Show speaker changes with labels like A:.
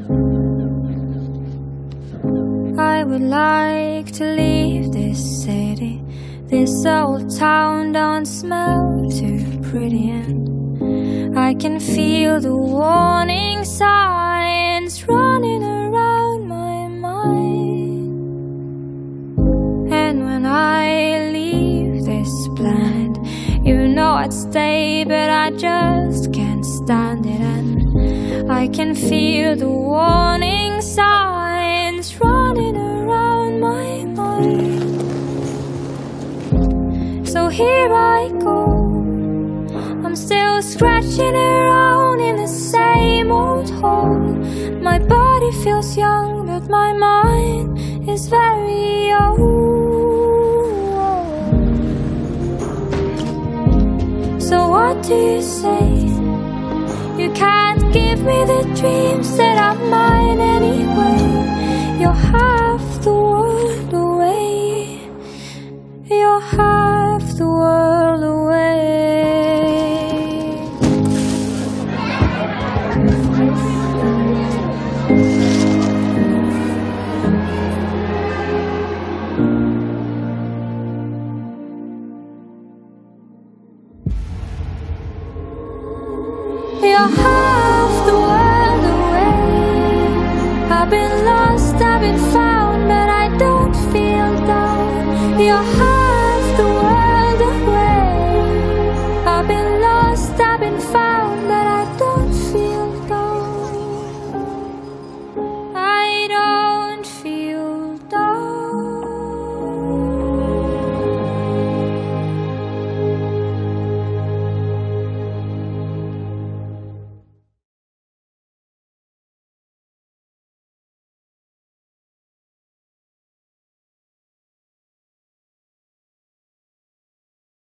A: I would like to leave this city. This old town don't smell too pretty, and I can feel the warning signs running around my mind. And when I leave this planet, you know I'd stay, but I just can't stand it. And I can feel the warning signs running around my mind. So here I go, I'm still scratching around in the same old hole. My body feels young, but my mind is very old. So what do you say? You can't give me the dreams that are mine anyway. You're half the world away. You're half the world away. You're half the world away. I've been lost, I've been found, but I don't feel down. You're half